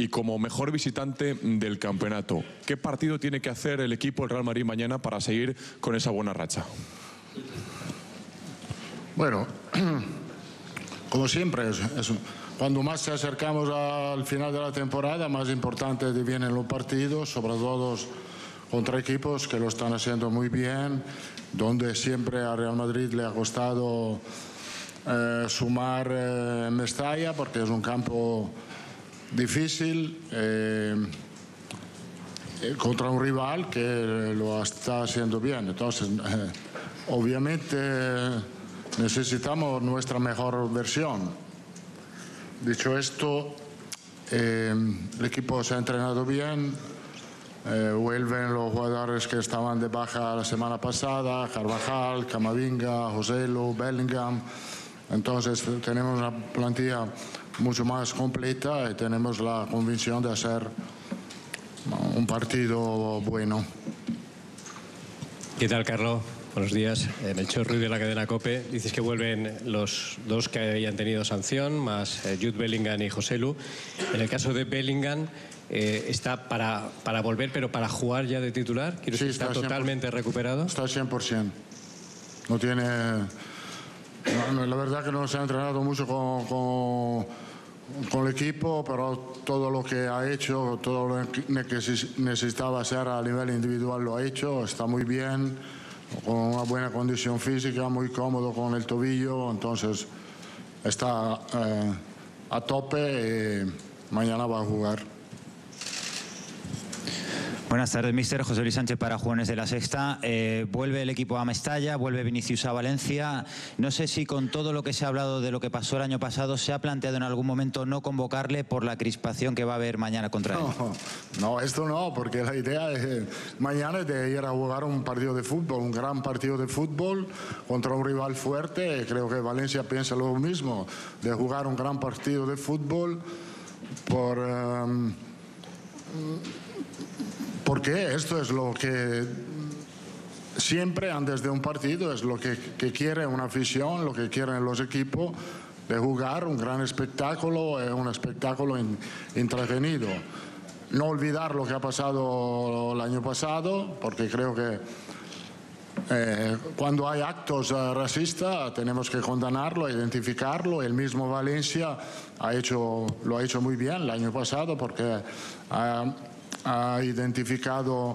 y como mejor visitante del campeonato. ¿Qué partido tiene que hacer el equipo, el Real Madrid, mañana para seguir con esa buena racha? Bueno, como siempre, cuando más se acercamos al final de la temporada, más importante vienen los partidos, sobre todo contra equipos que lo están haciendo muy bien, donde siempre a Real Madrid le ha costado sumar en Mestalla, porque es un campo difícil, contra un rival que lo está haciendo bien. Entonces, obviamente necesitamos nuestra mejor versión. Dicho esto, el equipo se ha entrenado bien, vuelven los jugadores que estaban de baja la semana pasada, Carvajal, Camavinga, Joselu, Bellingham. Entonces tenemos una plantilla mucho más completa y tenemos la convicción de hacer un partido bueno. ¿Qué tal, Carlos? Buenos días. Melchor Ruiz de la cadena COPE. Dices que vuelven los dos que habían tenido sanción, más Jude Bellingham y Joselu. En el caso de Bellingham, ¿está para volver, pero para jugar ya de titular? ¿Quiero decir, está totalmente recuperado? Está 100%. No tiene... la verdad que no se ha entrenado mucho con el equipo, pero todo lo que ha hecho, todo lo que necesitaba hacer a nivel individual lo ha hecho. Está muy bien, con una buena condición física, muy cómodo con el tobillo, entonces está a tope y mañana va a jugar. Buenas tardes, míster. José Luis Sánchez para Jugones de la Sexta. Vuelve el equipo a Mestalla, vuelve Vinicius a Valencia. No sé si con todo lo que se ha hablado de lo que pasó el año pasado, ¿se ha planteado en algún momento no convocarle por la crispación que va a haber mañana contra él? No, esto no, porque la idea es mañana de ir a jugar un partido de fútbol, un gran partido de fútbol contra un rival fuerte. Creo que Valencia piensa lo mismo, de jugar un gran partido de fútbol porque esto es lo que siempre antes de un partido es lo que quiere una afición, lo que quieren los equipos, de jugar un gran espectáculo, un espectáculo entretenido. No olvidar lo que ha pasado el año pasado, porque creo que cuando hay actos racistas tenemos que condenarlo, identificarlo. El mismo Valencia lo ha hecho muy bien el año pasado, porque ha identificado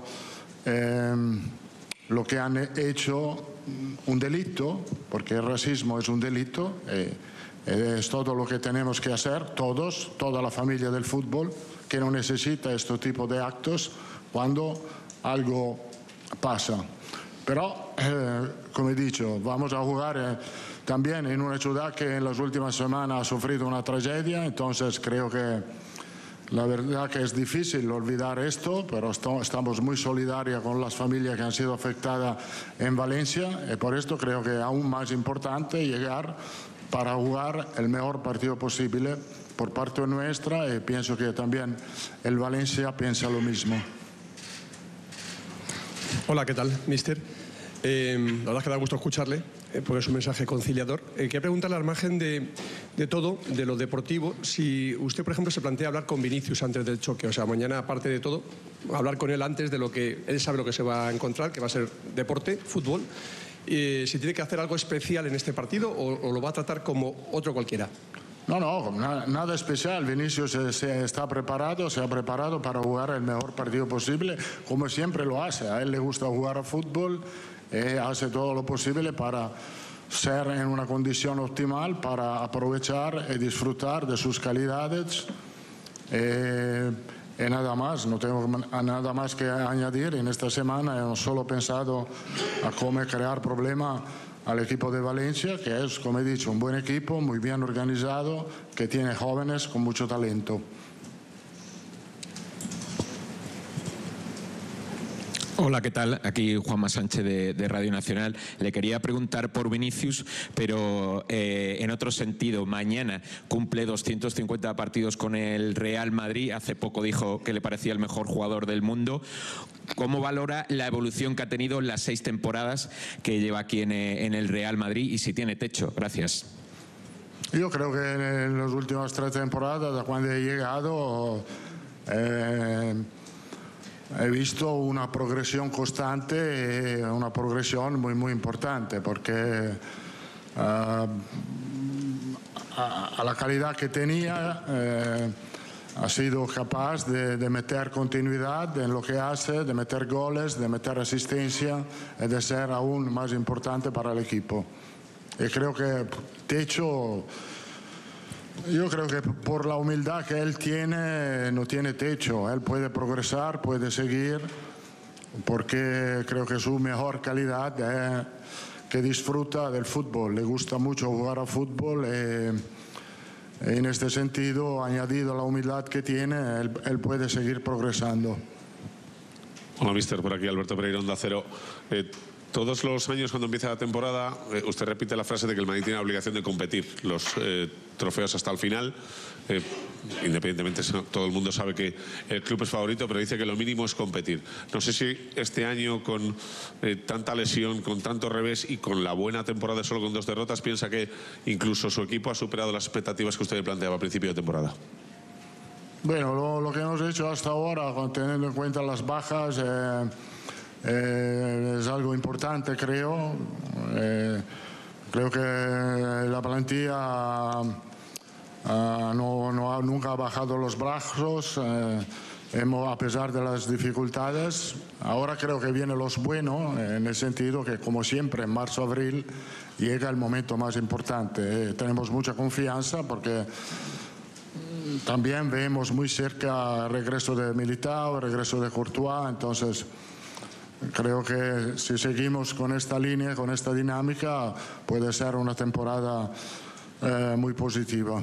lo que han hecho un delito, porque el racismo es un delito, es todo lo que tenemos que hacer, toda la familia del fútbol, que no necesita este tipo de actos cuando algo pasa. Pero, como he dicho, vamos a jugar también en una ciudad que en las últimas semanas ha sufrido una tragedia, entonces creo que la verdad que es difícil olvidar esto, pero estamos muy solidarios con las familias que han sido afectadas en Valencia y por esto creo que es aún más importante llegar para jugar el mejor partido posible por parte nuestra y pienso que también el Valencia piensa lo mismo. Hola, ¿qué tal, míster? La verdad es que da gusto escucharle, porque es un mensaje conciliador. Quería preguntarle al margen de todo, de lo deportivo, si usted, por ejemplo, se plantea hablar con Vinicius antes del choque. O sea, mañana, aparte de todo, hablar con él antes de lo que él sabe lo que se va a encontrar, que va a ser deporte, fútbol. Si tiene que hacer algo especial en este partido o lo va a tratar como otro cualquiera. No, nada especial. Vinicius se ha preparado para jugar el mejor partido posible, como siempre lo hace. A él le gusta jugar a fútbol, hace todo lo posible para ser en una condición optimal, para aprovechar y disfrutar de sus calidades. Y nada más, no tengo nada más que añadir. En esta semana hemos solo pensado a cómo crear problemas al equipo de Valencia, que es, como he dicho, un buen equipo, muy bien organizado, que tiene jóvenes con mucho talento. Hola, ¿qué tal? Aquí Juanma Sánchez de Radio Nacional. Le quería preguntar por Vinicius, pero en otro sentido. Mañana cumple 250 partidos con el Real Madrid. Hace poco dijo que le parecía el mejor jugador del mundo. ¿Cómo valora la evolución que ha tenido en las 6 temporadas que lleva aquí en el Real Madrid y si tiene techo? Gracias. Yo creo que en las últimas 3 temporadas, de cuando he llegado, he visto una progresión constante y una progresión muy, muy importante, porque a la calidad que tenía ha sido capaz de meter continuidad en lo que hace, de meter goles, de meter asistencia y de ser aún más importante para el equipo. Y creo que techo, yo creo que por la humildad que él tiene, no tiene techo. Él puede progresar, puede seguir, porque creo que su mejor calidad es que disfruta del fútbol. Le gusta mucho jugar a fútbol y en este sentido, añadido la humildad que tiene, él puede seguir progresando. Hola, mister, por aquí Alberto Pereira, Onda Cero. Todos los años cuando empieza la temporada, usted repite la frase de que el Madrid tiene la obligación de competir los trofeos hasta el final. Independientemente, todo el mundo sabe que el club es favorito, pero dice que lo mínimo es competir. No sé si este año, con tanta lesión, con tanto revés y con la buena temporada solo con 2 derrotas, piensa que incluso su equipo ha superado las expectativas que usted planteaba a principio de temporada. Bueno, lo que hemos hecho hasta ahora, teniendo en cuenta las bajas, es algo importante, creo. Creo que la plantilla nunca ha bajado los brazos, a pesar de las dificultades. Ahora creo que viene los buenos, en el sentido que, como siempre, en marzo-abril llega el momento más importante. Tenemos mucha confianza porque también vemos muy cerca el regreso de Militao, el regreso de Courtois. Entonces creo que si seguimos con esta línea, con esta dinámica, puede ser una temporada muy positiva.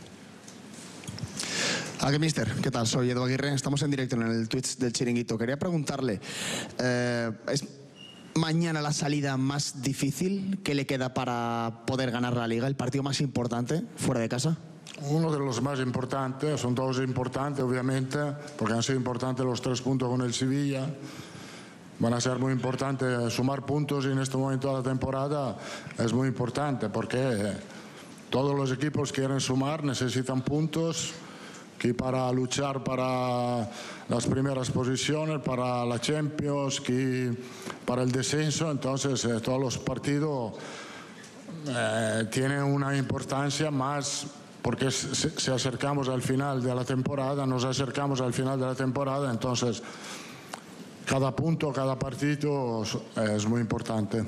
¿Qué, mister? ¿Qué tal? Soy Edu Aguirre, estamos en directo en el Twitch del Chiringuito. Quería preguntarle, ¿es mañana la salida más difícil que le queda para poder ganar la Liga, el partido más importante fuera de casa? Uno de los más importantes, son todos importantes obviamente, porque han sido importantes los 3 puntos con el Sevilla. Van a ser muy importantes sumar puntos y en este momento de la temporada es muy importante porque todos los equipos quieren sumar, necesitan puntos, que para luchar para las primeras posiciones, para la Champions, que para el descenso. Entonces todos los partidos tienen una importancia más, porque si acercamos al final de la temporada, nos acercamos al final de la temporada, entonces cada punto, cada partido es muy importante.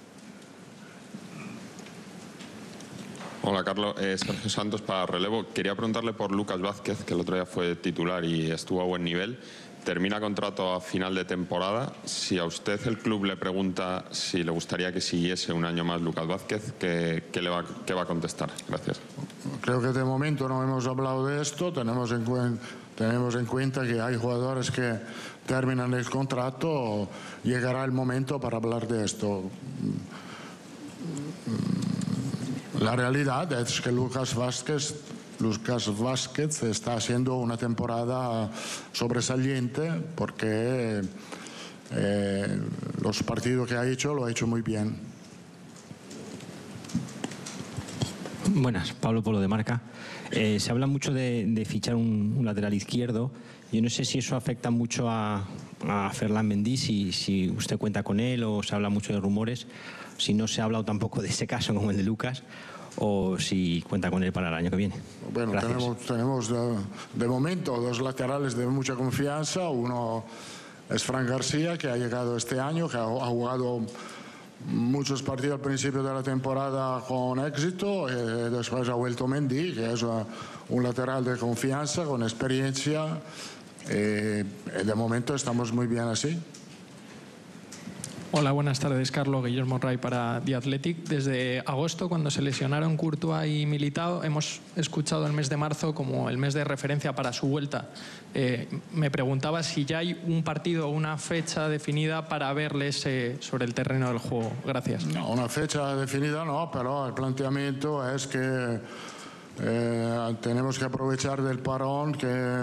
Hola, Carlos. Sergio Santos para Relevo. Quería preguntarle por Lucas Vázquez, que el otro día fue titular y estuvo a buen nivel. Termina contrato a final de temporada. Si a usted el club le pregunta si le gustaría que siguiese un año más Lucas Vázquez, ¿qué va a contestar? Gracias. Creo que de momento no hemos hablado de esto. Tenemos en cuenta que hay jugadores que terminan el contrato. Llegará el momento para hablar de esto. La realidad es que Lucas Vázquez está haciendo una temporada sobresaliente porque los partidos que ha hecho lo ha hecho muy bien. Buenas, Pablo Polo de Marca. Se habla mucho de fichar un lateral izquierdo. Yo no sé si eso afecta mucho a Ferland Mendy, si usted cuenta con él, o se habla mucho de rumores, si no se ha hablado tampoco de ese caso como el de Lucas, o si cuenta con él para el año que viene. Bueno, tenemos de momento 2 laterales de mucha confianza. Uno es Fran García, que ha llegado este año, que ha jugado muchos partidos al principio de la temporada con éxito. Después ha vuelto Mendy, que es un lateral de confianza, con experiencia. De momento estamos muy bien así. Hola, buenas tardes. Carlos Guillermo Ray para The Athletic. Desde agosto, cuando se lesionaron Courtois y Militao, hemos escuchado el mes de marzo como el mes de referencia para su vuelta. Me preguntaba si ya hay un partido o una fecha definida para verles sobre el terreno del juego. Gracias. No, una fecha definida no, pero el planteamiento es que tenemos que aprovechar del parón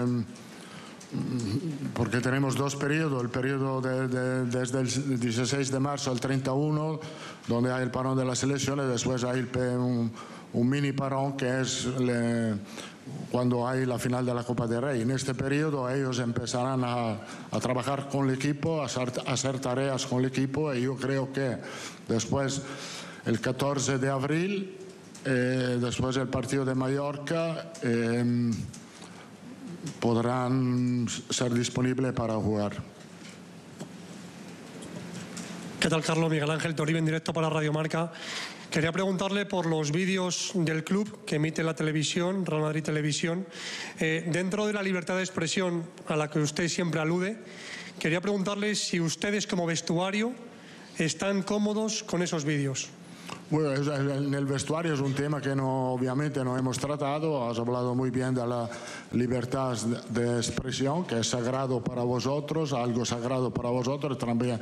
porque tenemos 2 periodos, el periodo desde el 16 de marzo al 31, donde hay el parón de las elecciones, después hay un mini parón que es cuando hay la final de la Copa del Rey. En este periodo ellos empezarán a trabajar con el equipo, a hacer tareas con el equipo, y yo creo que después, el 14 de abril, después del partido de Mallorca, podrán ser disponibles para jugar. ¿Qué tal, Carlos? Miguel Ángel Toribio, en directo para Radio Marca. Quería preguntarle por los vídeos del club que emite la televisión, Real Madrid Televisión. Dentro de la libertad de expresión a la que usted siempre alude, quería preguntarle si ustedes como vestuario están cómodos con esos vídeos. Bueno, en el vestuario es un tema que obviamente no hemos tratado. Has hablado muy bien de la libertad de expresión, que es sagrado para vosotros, algo sagrado para vosotros, también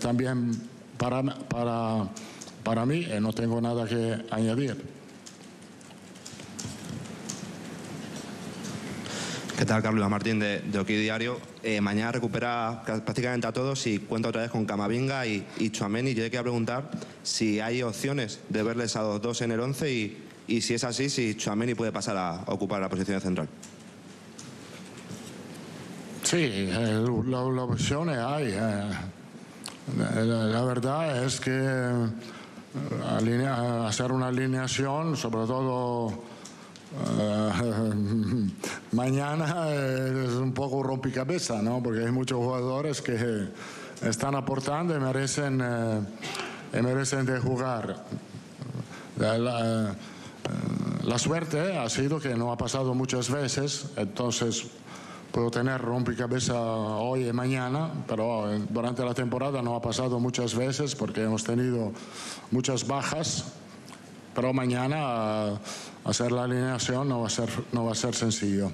para mí, no tengo nada que añadir. ¿Qué tal, Carlos Martín de OK Diario? Mañana recupera prácticamente a todos y cuenta otra vez con Camavinga y Tchouaméni. Yo le quería preguntar si hay opciones de verles a los dos en el 11 y si es así, si Tchouaméni puede pasar a ocupar la posición de central. Sí, las opciones hay. La verdad es que hacer una alineación, sobre todo mañana, es un poco rompecabezas, ¿no? Porque hay muchos jugadores que están aportando y merecen de jugar. La suerte ha sido que no ha pasado muchas veces, entonces puedo tener rompecabezas hoy y mañana, pero durante la temporada no ha pasado muchas veces porque hemos tenido muchas bajas. Pero mañana hacer la alineación no va a ser sencillo.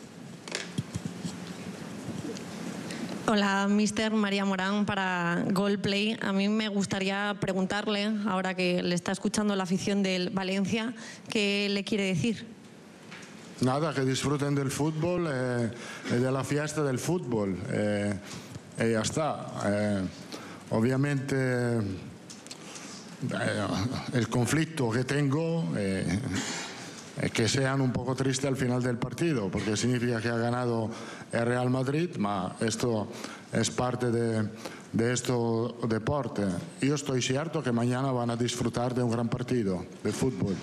Hola, mister. María Morán para Goalplay. A mí me gustaría preguntarle, ahora que le está escuchando la afición del Valencia, ¿qué le quiere decir? Nada, que disfruten del fútbol y de la fiesta del fútbol. Y ya está. Obviamente, el conflicto que tengo es que sean un poco tristes al final del partido, porque significa que ha ganado el Real Madrid, pero esto es parte de este deporte. Yo estoy cierto que mañana van a disfrutar de un gran partido de fútbol.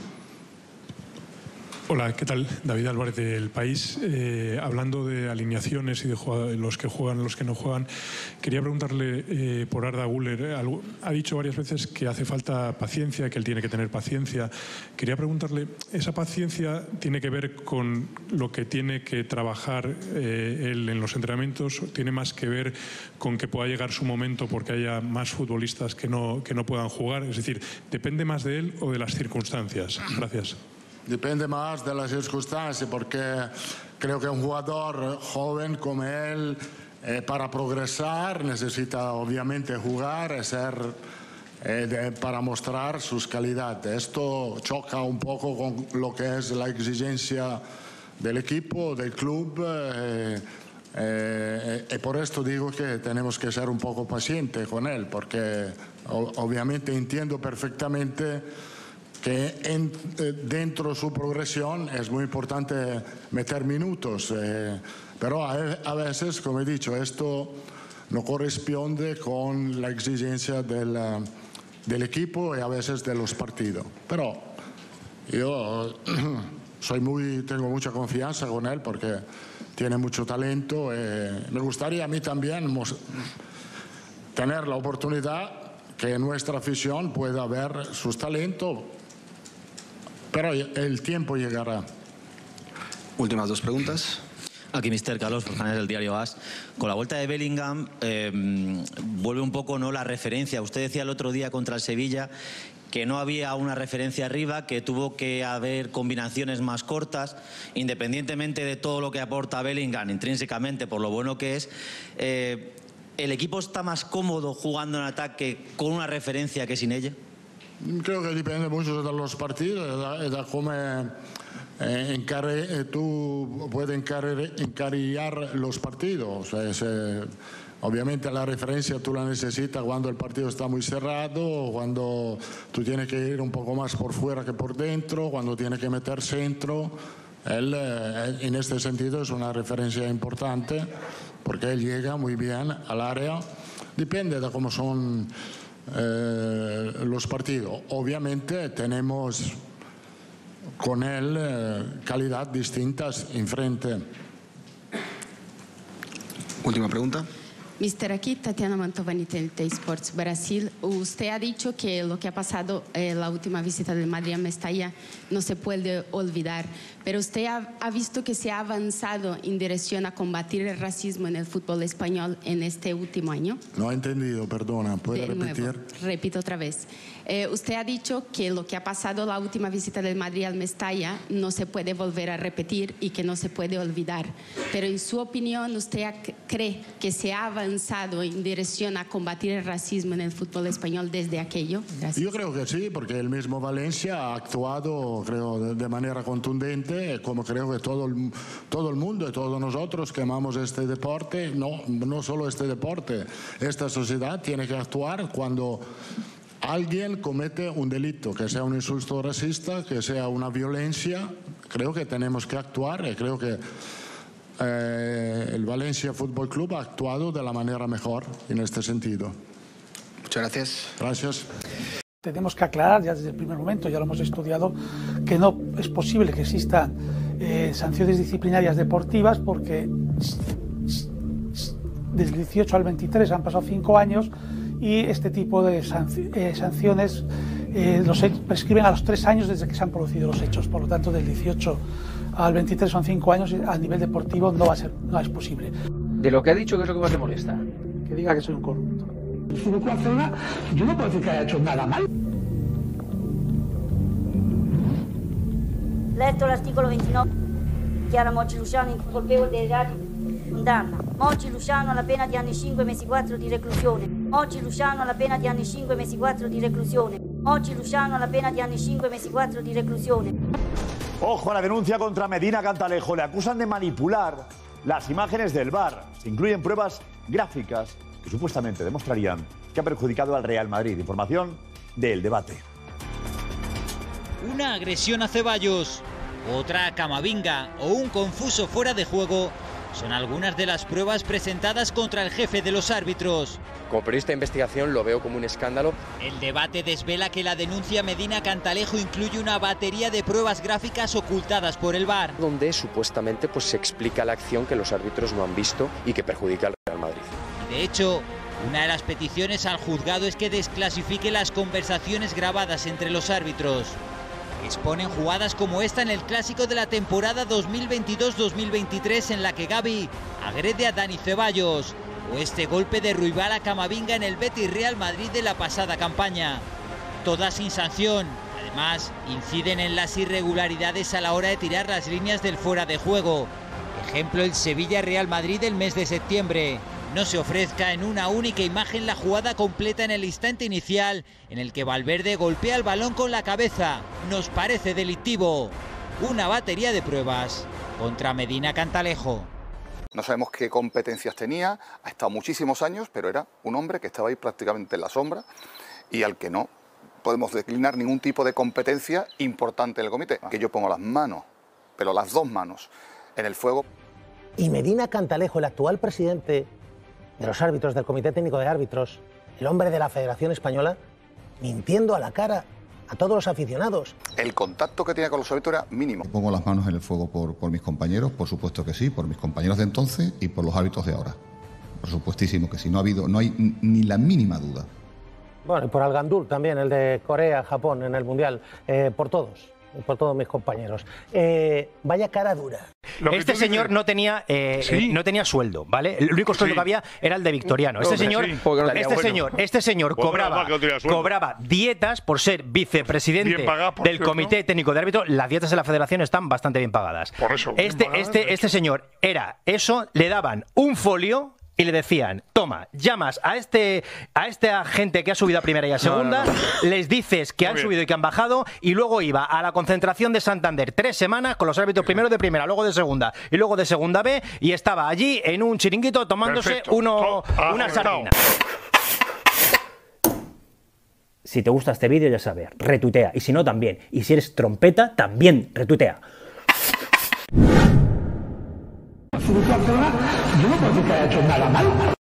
Hola, ¿qué tal? David Álvarez del País. Hablando de alineaciones y de los que juegan, los que no juegan, quería preguntarle por Arda Güler. Ha dicho varias veces que hace falta paciencia, que él tiene que tener paciencia. Quería preguntarle, ¿esa paciencia tiene que ver con lo que tiene que trabajar él en los entrenamientos? ¿Tiene más que ver con que pueda llegar su momento porque haya más futbolistas que no puedan jugar? Es decir, ¿depende más de él o de las circunstancias? Gracias. Depende más de las circunstancias, porque creo que un jugador joven como él, para progresar, necesita obviamente jugar, para mostrar sus calidades. Esto choca un poco con lo que es la exigencia del equipo, del club, y por esto digo que tenemos que ser un poco pacientes con él, porque obviamente entiendo perfectamente que dentro de su progresión es muy importante meter minutos, pero a veces, como he dicho, esto no corresponde con la exigencia del equipo y a veces de los partidos. Pero yo tengo mucha confianza con él porque tiene mucho talento. Me gustaría a mí también tener la oportunidad que nuestra afición pueda ver sus talentos. Pero el tiempo llegará. Últimas dos preguntas. Aquí Mr. Carlos Forjanes del diario AS. Con la vuelta de Bellingham vuelve un poco la referencia. Usted decía el otro día contra el Sevilla que no había una referencia arriba, que tuvo que haber combinaciones más cortas, independientemente de todo lo que aporta Bellingham intrínsecamente por lo bueno que es. ¿El equipo está más cómodo jugando en ataque con una referencia que sin ella? Creo que depende mucho de los partidos, de cómo tú puedes encarillar los partidos. Obviamente la referencia tú la necesitas cuando el partido está muy cerrado, cuando tú tienes que ir un poco más por fuera que por dentro, cuando tienes que meter centro. Él, en este sentido, es una referencia importante porque él llega muy bien al área. Depende de cómo son los partidos. Obviamente tenemos con él calidad distintas enfrente. Última pregunta. Mister, aquí Tatiana Mantovani, TNT Sports Brasil. Usted ha dicho que lo que ha pasado en la última visita del Madrid a Mestalla no se puede olvidar, pero usted ha visto que se ha avanzado en dirección a combatir el racismo en el fútbol español en este último año. No he entendido, perdona, ¿puede repetir? Repito otra vez. Usted ha dicho que lo que ha pasado la última visita del Madrid al Mestalla no se puede volver a repetir y que no se puede olvidar. Pero en su opinión, ¿usted cree que se ha avanzado en dirección a combatir el racismo en el fútbol español desde aquello? Gracias. Yo creo que sí, porque el mismo Valencia ha actuado, creo, de manera contundente, como creo que todo el mundo y todos nosotros que amamos este deporte, no solo este deporte, esta sociedad tiene que actuar cuando alguien comete un delito, que sea un insulto racista, que sea una violencia. Creo que tenemos que actuar y creo que el Valencia Fútbol Club ha actuado de la manera mejor en este sentido. Muchas gracias. Gracias. Tenemos que aclarar ya desde el primer momento, ya lo hemos estudiado, que no es posible que existan sanciones disciplinarias deportivas porque desde el 18 al 23 han pasado 5 años y este tipo de sanciones prescriben a los 3 años desde que se han producido los hechos. Por lo tanto, del 18 al 23 son 5 años y a nivel deportivo no es posible. De lo que ha dicho, ¿qué es lo que más le molesta? Que diga que soy un corrupto. El Fútbol Club Barcelona, yo no puedo decir que haya hecho nada mal. Letto l'articolo 29, chiara Mochi Luciano colpevole dei reati, condanna. Mochi Luciano alla pena di anni 5 mesi 4 di reclusione. Mochi Luciano alla pena di anni 5 mesi 4 di reclusione. Mochi Luciano alla pena di anni 5 mesi 4 di reclusione. Ojo a la denuncia contra Medina Cantalejo. Le acusan de manipular las imágenes del VAR. Se incluyen pruebas gráficas que supuestamente demostrarían que ha perjudicado al Real Madrid. Información del Debate. Una agresión a Ceballos, otra a Camavinga o un confuso fuera de juego son algunas de las pruebas presentadas contra el jefe de los árbitros. Como periodista de investigación lo veo como un escándalo. El Debate desvela que la denuncia Medina Cantalejo incluye una batería de pruebas gráficas ocultadas por el VAR, donde supuestamente se explica la acción que los árbitros no han visto y que perjudica al Real Madrid. De hecho, una de las peticiones al juzgado es que desclasifique las conversaciones grabadas entre los árbitros. Exponen jugadas como esta en el clásico de la temporada 2022-2023 en la que Gavi agrede a Dani Ceballos, o este golpe de Ruibal a Camavinga en el Betis Real Madrid de la pasada campaña. Todas sin sanción. Además, inciden en las irregularidades a la hora de tirar las líneas del fuera de juego. Ejemplo, el Sevilla Real Madrid del mes de septiembre. No se ofrezca en una única imagen la jugada completa en el instante inicial en el que Valverde golpea el balón con la cabeza. Nos parece delictivo. Una batería de pruebas contra Medina Cantalejo. No sabemos qué competencias tenía, ha estado muchísimos años, pero era un hombre que estaba ahí prácticamente en la sombra y al que no podemos declinar ningún tipo de competencia importante en el comité. Que yo pongo las manos, pero las dos manos, en el fuego. Y Medina Cantalejo, el actual presidente de los árbitros, del Comité Técnico de Árbitros, el hombre de la Federación Española, mintiendo a la cara a todos los aficionados. El contacto que tenía con los árbitros era mínimo. Pongo las manos en el fuego por mis compañeros, por supuesto que sí, por mis compañeros de entonces y por los árbitros de ahora. Por supuestísimo que sí, no hay ni la mínima duda. Bueno, y por Al-Gandul también, el de Corea, Japón, en el Mundial, por todos mis compañeros. Vaya cara dura. Este señor no tenía sueldo, ¿vale? El único sueldo que había era el de Victoriano. Este señor cobraba dietas por ser vicepresidente del Comité Técnico de Árbitros. Las dietas de la Federación están bastante bien pagadas. Por eso. Este señor era eso, le daban un folio y le decían, toma, llamas a esta gente que ha subido a primera y a segunda, les dices que han subido y que han bajado, y luego iba a la concentración de Santander 3 semanas con los árbitros primero de primera, luego de segunda y luego de segunda B, y estaba allí en un chiringuito tomándose una sardina. Si te gusta este vídeo, ya sabes, retuitea, y si no, también. Y si eres trompeta, también retuitea. Barcelona, yo no puedo decir que haya hecho nada malo.